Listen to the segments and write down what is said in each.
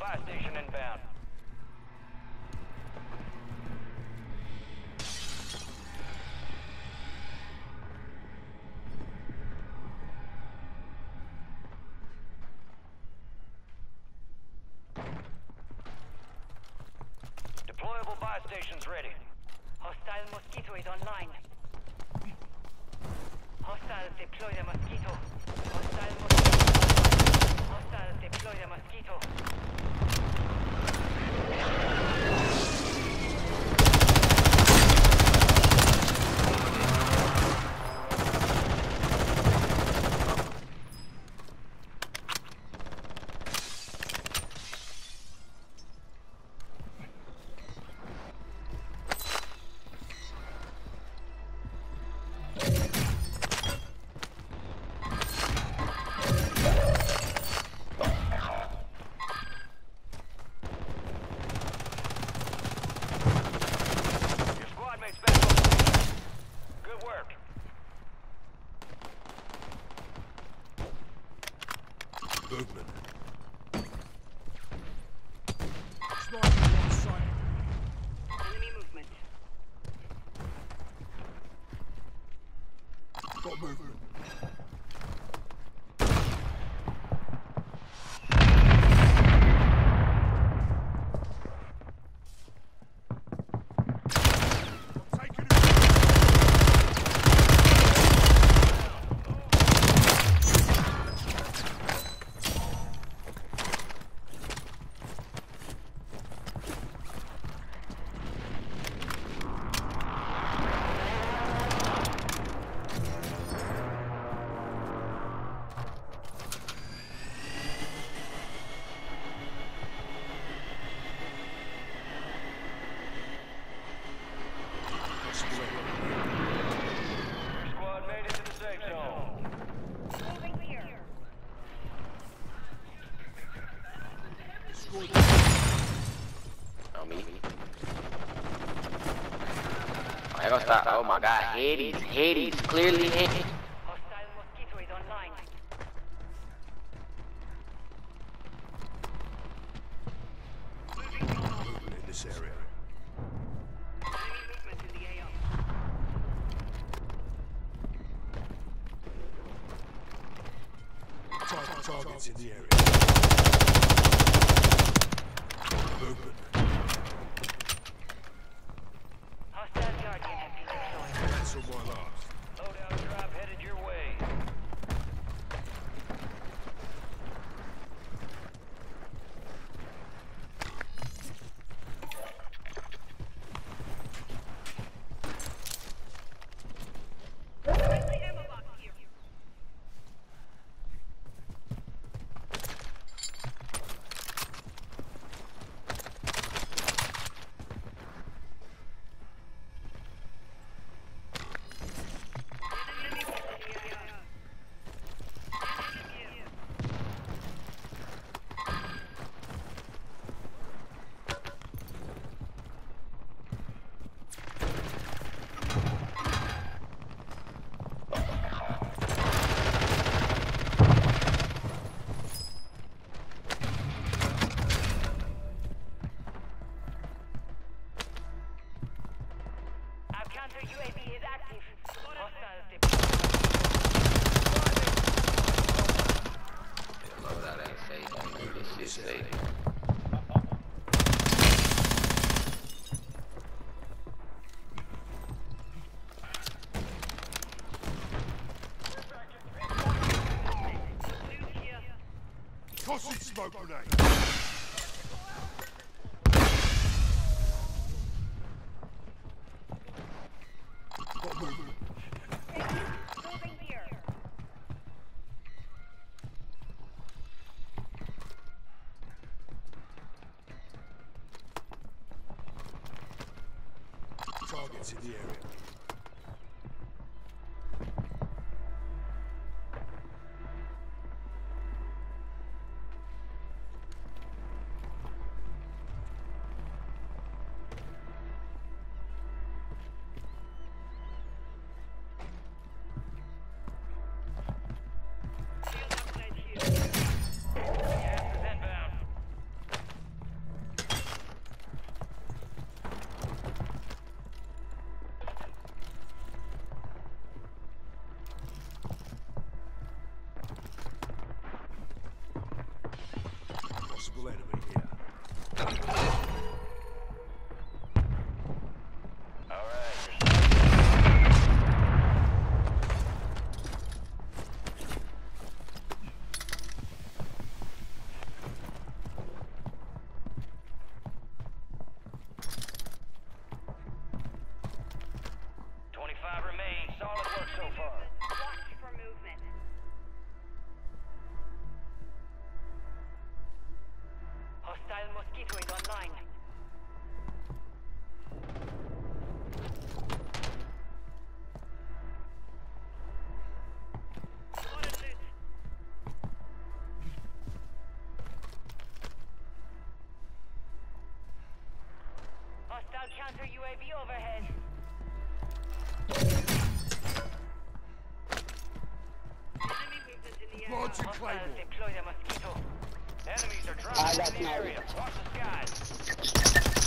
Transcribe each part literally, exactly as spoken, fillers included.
buy station inbound. Deployable buy stations ready. Hostile Mosquito is online. Hostiles deploy the Mosquito. Hostile Mosquito. Hostiles deploy the Mosquito. Movement. Sniper on sight. Enemy movement. Got movement. I gotta stop. Oh my god, Hades, Hades, clearly Hades. Hostile Mosquito is online. Movement in this area. Enemy movement in the A O. Target, targets in the area. Movement. Hostile Guardian has been deployed. Cancel my last. Loadout drop headed your way. Counter U A V is active. Hostiles deployed. Love that ain't safe. This shit's safe. Tossing smoke grenade. Got movement. Moving here. Targets in the area. possible enemy here. twenty-five remain. Solid work so far. Watch for movement. Hostile mosquito is online. Spotted loot. Hostile counter U A V overhead. Enemy movement in the area. Launch your Hostiles claymore. deploy the mosquito. Enemies are dropping into the area. Watch the skies.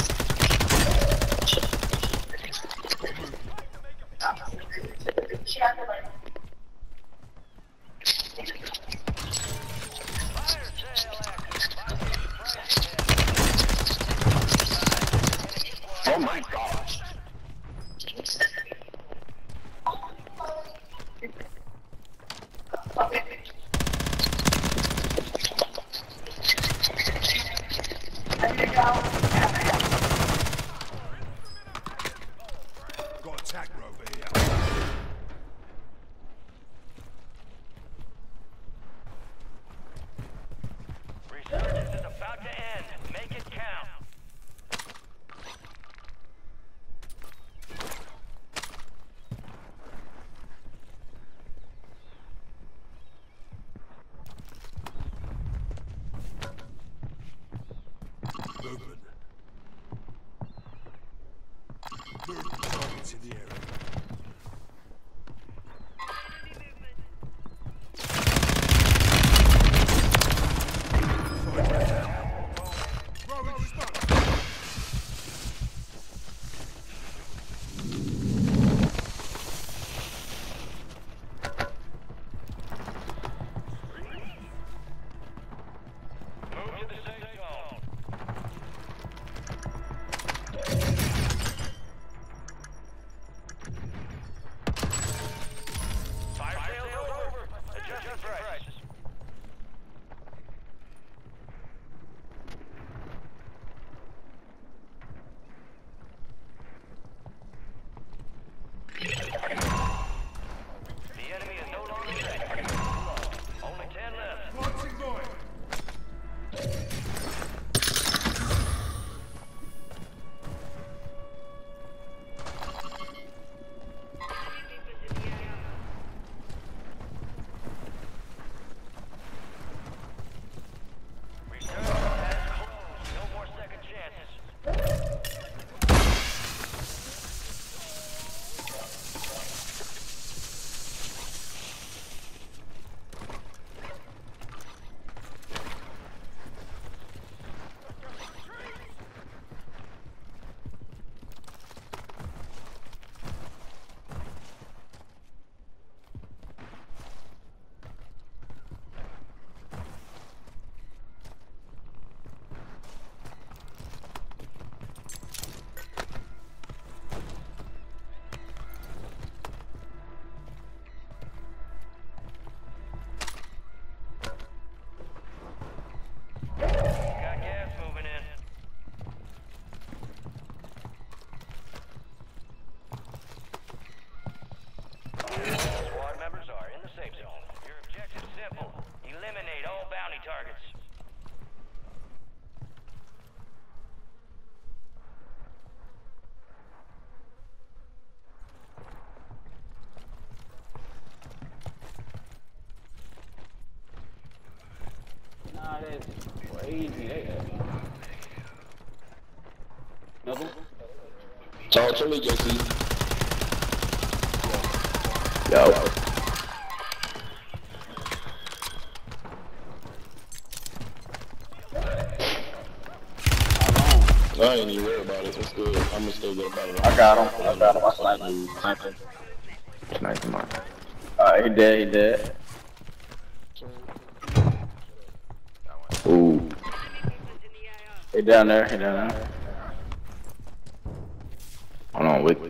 Fire sale active. Oh my gosh. Got a tag rover here. Resurgence is about to end. Make it count. Movement. Movement targets in the area. Throwing smoke. Move to the safe zone. Fire sale's over. Adjust your prices. The enemy is no longer threatened. Only ten left. Launching void. Resurgence has closed. No more second chances. Got gas moving in. Squad members are in the safe zone. Your objective's simple. Eliminate all bounty targets. Nah, that's crazy. They Another one? Talk to me, J C. Yo. I ain't even worried about it. It's good. I'm gonna still get about it. I got him. I got him. I sniped him. Sniper. Sniped him out. Alright, he dead. He dead. Ooh. He down there, he down there. Hold on, wait.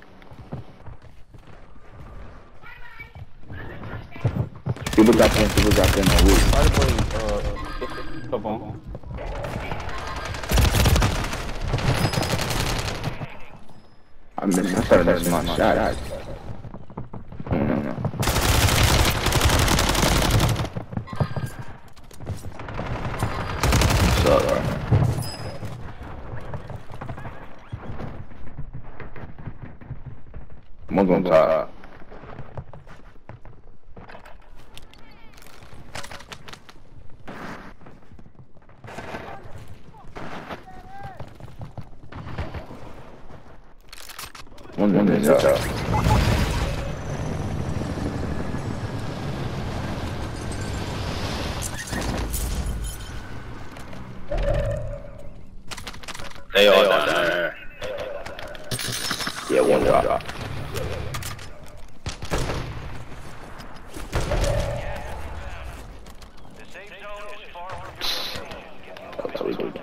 People got in, people got in on week. Try to play, uh, come on. I missed, I started missing my shot. No, no, no. What's up, right? I'm gonna top. One one is up. They all down there. Yeah, one drop. The safe zone is far from your location. That's what we do.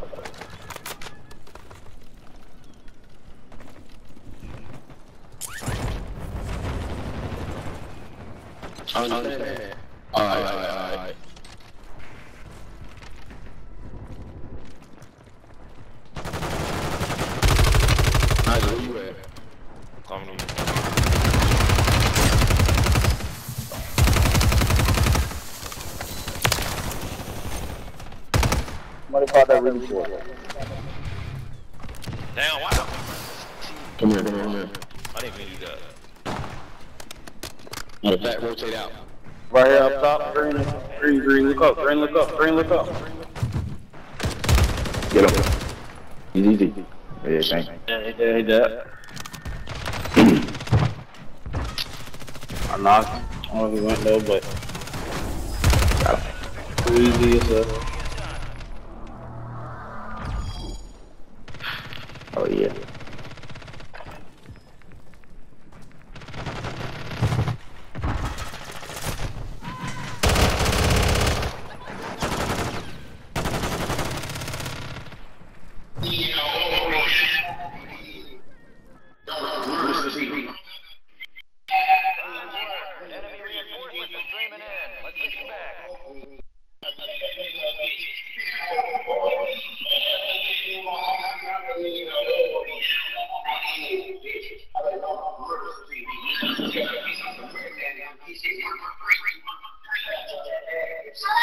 Understand. Alright, alright, alright. Nice, where you at? Coming to me. Somebody caught that really short. Damn, wow. Come here, come here, come here. I didn't mean you got. Matter of fact, rotate out. Right here up top, green, green, green, look up, green, look up, green, look up. Get him. He's easy. Yeah, thank you. Yeah, he did, he did. I knocked him. I don't know if he went low, but got him. Easy as a... Oh, yeah. Enemy reinforcements are streaming in. Let's get you back.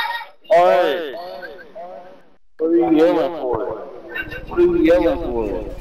Hey, what are you yelling for? What are you yelling for?